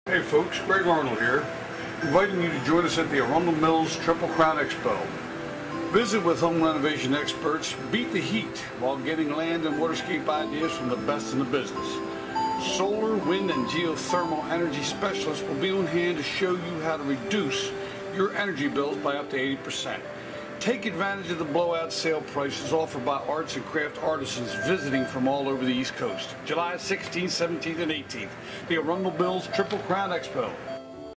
Hey folks, Greg Arnold here, inviting you to join us at the Arundel Mills Triple Crown Expo. Visit with home renovation experts, beat the heat while getting land and waterscape ideas from the best in the business. Solar, wind, and geothermal energy specialists will be on hand to show you how to reduce your energy bills by up to 80%. Take advantage of the blowout sale prices offered by arts and craft artisans visiting from all over the East Coast. July 16th, 17th, and 18th, the Arundel Mills Triple Crown Expo.